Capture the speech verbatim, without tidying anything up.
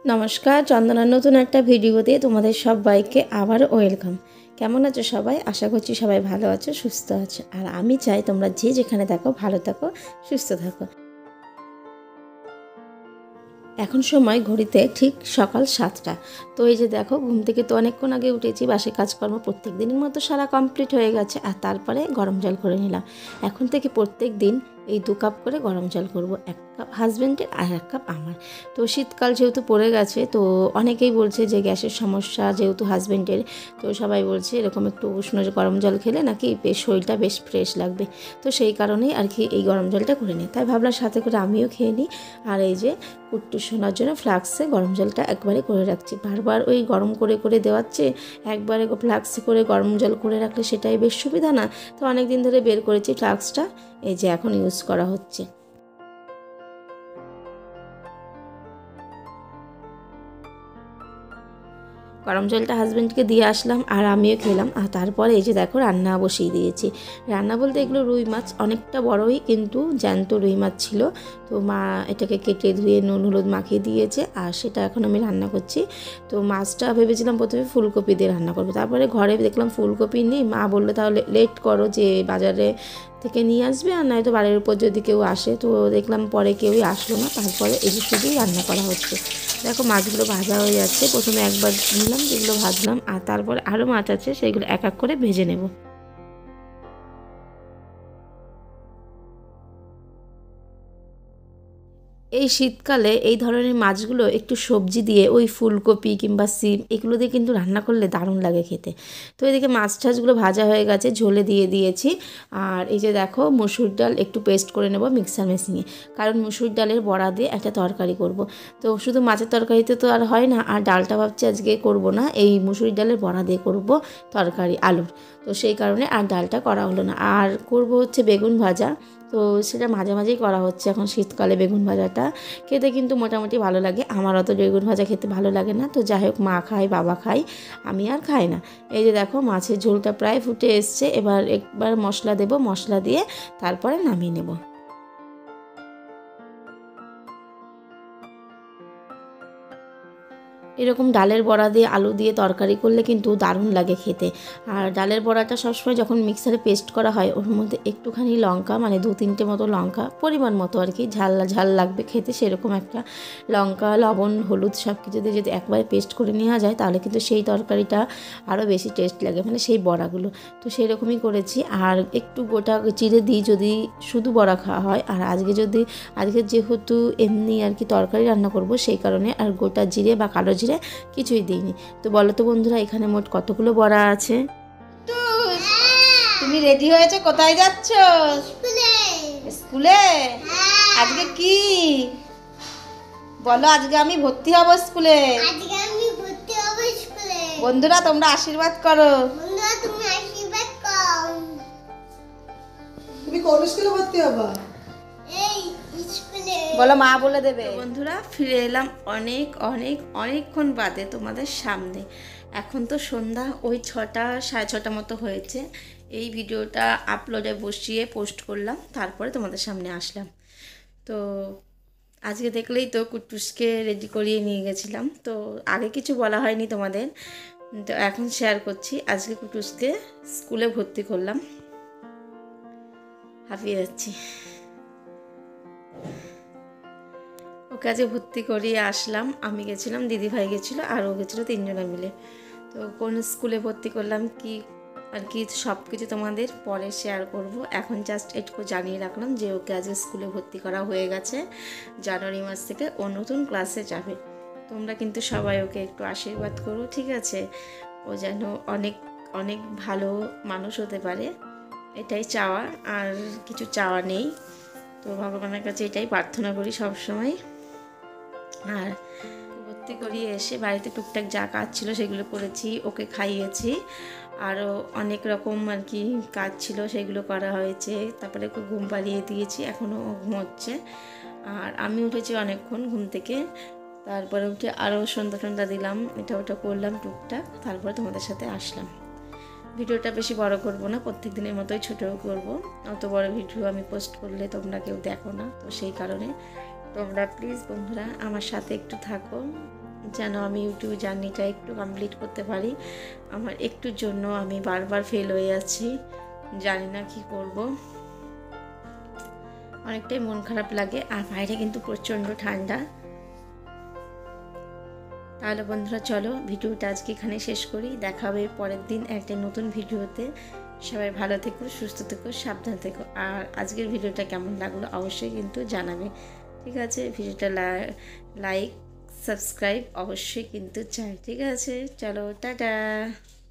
নমস্কার, চন্দনার নতুন একটা ভিডিওতে তোমাদের সবাইকে আবার ওয়েলকাম। কেমন আছো সবাই? আশা করছি সবাই ভালো আছো, সুস্থ আছো। আর আমি চাই তোমরা যে যেখানে থাকো ভালো থাকো, সুস্থ থাকো। এখন সময় ঘড়িতে ঠিক সকাল সাতটা। তো এই যে দেখো, ঘুম থেকে তো অনেকক্ষণ আগে উঠেছি, বাসে কাজকর্ম প্রত্যেক দিনের মতো সারা কমপ্লিট হয়ে গেছে। আর তারপরে গরম জল করে নিলাম। এখন থেকে প্রত্যেক দিন এই দু কাপ করে গরম জল করব, এক কাপ হাজব্যান্ডের আর এক কাপ আমার। তো শীতকাল যেহেতু পড়ে গেছে, তো অনেকেই বলছে যে গ্যাসের সমস্যা যেহেতু হাজব্যান্ডের, তো সবাই বলছে এরকম একটু উষ্ণ গরম জল খেলে নাকি বেশ শরীরটা বেশ ফ্রেশ লাগবে। তো সেই কারণেই আর কি এই গরম জলটা করে নিই। তাই ভাবলাম সাথে করে আমিও খেয়ে নিই। আর এই যে কুট্টু শোনার জন্য ফ্লাক্সে গরম জলটা একবারে করে রাখছি। বারবার ওই গরম করে করে দেওয়াচ্ছে, একবারে ফ্লাক্সে করে গরম জল করে রাখলে সেটাই বেশ সুবিধা না। তো অনেক দিন ধরে বের করেছি ফ্লাক্সটা, এই যে এখন ইউজ করা হচ্ছে। গরম জলটা হাজব্যান্ডকে দিয়ে আসলাম আর আমিও খেলাম। আর তারপরে এই যে দেখো রান্না বসিয়ে দিয়েছি। রান্না বলতে এগুলো রুই মাছ, অনেকটা বড়ই কিন্তু জ্যান্ত রুই মাছ ছিল। তো মা এটাকে কেটে ধুয়ে নুন হলুদ মাখিয়ে দিয়েছে, আর সেটা এখন আমি রান্না করছি। তো মাছটা ভেবেছিলাম প্রথমে ফুলকপি দিয়ে রান্না করবো, তারপরে ঘরে দেখলাম ফুলকপি নেই। মা বললো তাহলে লেট করো, যে বাজারে থেকে নিয়ে আসবে, আর নয়তো বাড়ির উপর যদি কেউ আসে। তো দেখলাম পরে কেউই আসলো না। তারপরে এই যে শুধুই রান্না করা হচ্ছে। দেখো মাছগুলো ভাজা হয়ে যাচ্ছে। প্রথমে একবার নিলাম, যেগুলো ভাজলাম, আর তারপরে আরও মাছ আছে সেগুলো এক এক করে ভেজে নেব। এই শীতকালে এই ধরনের মাছগুলো একটু সবজি দিয়ে, ওই ফুলকপি কিংবা সিম এগুলো দিয়ে কিন্তু রান্না করলে দারুণ লাগে খেতে। তো এদিকে মাছ টাছগুলো ভাজা হয়ে গেছে, ঝোলে দিয়ে দিয়েছি। আর এই যে দেখো মুসুর ডাল একটু পেস্ট করে নেব মিক্সার মেশিনে, কারণ মুসুর ডালের বড়া দিয়ে একটা তরকারি করব। তো শুধু মাছের তরকারিতে তো আর হয় না, আর ডালটা ভাবছি আজকে করব না, এই মুসুর ডালের বড়া দিয়ে করব তরকারি আলুর। তো সেই কারণে আর ডালটা করা হলো না। আর করব হচ্ছে বেগুন ভাজা। তো সেটা মাঝে মাঝেই করা হচ্ছে এখন শীতকালে। বেগুন ভাজাটা খেতে কিন্তু মোটামুটি ভালো লাগে, আমার অত বেগুন ভাজা খেতে ভালো লাগে না। তো যাই হোক, মা খায়, বাবা খায়, আমি আর খাই না। এই যে দেখো মাছের ঝোলটা প্রায় ফুটে এসছে। এবার একবার মশলা দেব, মশলা দিয়ে তারপরে নামিয়ে নেব। এরকম ডালের বড়া দিয়ে আলু দিয়ে তরকারি করলে কিন্তু দারুণ লাগে খেতে। আর ডালের বড়াটা সবসময় যখন মিক্সারে পেস্ট করা হয়, ওর মধ্যে একটুখানি লঙ্কা, মানে দু তিনটে মতো লঙ্কা, পরিমাণ মতো আর কি, ঝাল ঝাল লাগবে খেতে সেরকম একটা লঙ্কা, লবণ, হলুদ সব কিছু দিয়ে যদি একবারে পেস্ট করে নেওয়া যায়, তাহলে কিন্তু সেই তরকারিটা আরও বেশি টেস্ট লাগে, মানে সেই বড়াগুলো। তো সেই রকমই করেছি। আর একটু গোটা চিড়ে দিই যদি শুধু বড়া খাওয়া হয়। আর আজকে যদি আজকে যেহেতু এমনি আর কি তরকারি রান্না করব, সেই কারণে আর গোটা জিরে বা কালো জিরে কিছুই দিইনি। তো বলো তো বন্ধুরা, এখানে মোট কতগুলো বড়া আছে? তুমি রেডি হয়েছে? কোথায় যাচ্ছ? স্কুলে। স্কুলে? আজকে কি বলো? আজকে আমি ভর্তি হব স্কুলে। আজকে আমি ভর্তি হব স্কুলে। বন্ধুরা তোমরা আশীর্বাদ করো। বন্ধুরা তুমি আশীর্বাদ করো। তুমি কোন স্কুলে ভর্তি হবা? এই স্কুলে। বলো, মা বলে দেবে। বন্ধুরা ফিরে এলাম অনেক অনেক অনেকক্ষণ বাদে তোমাদের সামনে। এখন তো সন্ধ্যা ওই ছটা সাড়ে ছটা মতো হয়েছে। এই ভিডিওটা আপলোডে বসিয়ে পোস্ট করলাম, তারপরে তোমাদের সামনে আসলাম। তো আজকে দেখলেই তো কুট্টুসকে রেডি করিয়ে নিয়ে গেছিলাম। তো আগে কিছু বলা হয়নি তোমাদের, তো এখন শেয়ার করছি। আজকে কুট্টুসকে স্কুলে ভর্তি করলাম। হাঁপিয়ে যাচ্ছি। ওকে আজকে ভর্তি করিয়ে আসলাম। আমি গেছিলাম, দিদিভাই গেছিলো, আর ও গেছিলো, তিনজনে মিলে। তো কোন স্কুলে ভর্তি করলাম কি আর কি সব কিছু তোমাদের পরে শেয়ার করব। এখন জাস্ট একটু জানিয়ে রাখলাম যে ওকে আজকে স্কুলে ভর্তি করা হয়ে গেছে। জানুয়ারি মাস থেকে ও নতুন ক্লাসে যাবে। তোমরা কিন্তু সবাই ওকে একটু আশীর্বাদ করো, ঠিক আছে? ও যেন অনেক অনেক ভালো মানুষ হতে পারে, এটাই চাওয়া, আর কিছু চাওয়া নেই। তো ভগবানের কাছে এটাই প্রার্থনা করি সব সময়। আর ভর্তি করিয়ে এসে বাড়িতে টুকটাক যা কাজ ছিল সেগুলো করেছি, ওকে খাইয়েছি, আরও অনেক রকম আর কি কাজ ছিল সেগুলো করা হয়েছে। তারপরে ওকে ঘুম পাড়িয়ে দিয়েছি, এখনও ঘুমোচ্ছে। আর আমি উঠেছি অনেকক্ষণ ঘুম থেকে। তারপরে উঠে আরও সন্ধ্যা সন্ধ্যা দিলাম, এটা ওটা করলাম টুকটাক, তারপরে তোমাদের সাথে আসলাম। ভিডিওটা বেশি বড় করব না, প্রত্যেক দিনের মতোই ছোটও করব। অত বড় ভিডিও আমি পোস্ট করলে তোমরা কেউ দেখো না, তো সেই কারণে তোমরা প্লিজ বন্ধুরা আমার সাথে একটু থাকো। যেন আমি ইউটিউব জার্নিটা একটু কমপ্লিট করতে পারি। আমার একটুর জন্য আমি বারবার ফেল হয়ে যাচ্ছি, জানি না কি করব, অনেকটাই মন খারাপ লাগে। আর বাইরে কিন্তু প্রচণ্ড ঠান্ডা। তাহলে বন্ধুরা চলো ভিডিওটা আজকে এখানে শেষ করি, দেখা হবে পরের দিন একটা নতুন ভিডিওতে। সবাই ভালো থেকো, সুস্থ থেকো, সাবধান থেকো। আর আজকের ভিডিওটা কেমন লাগলো অবশ্যই কিন্তু জানাবে, ঠিক আছে? ভিডিওটা লাইক সাবস্ক্রাইব অবশ্যই কিন্তু চাই, ঠিক আছে? চলো টাটা।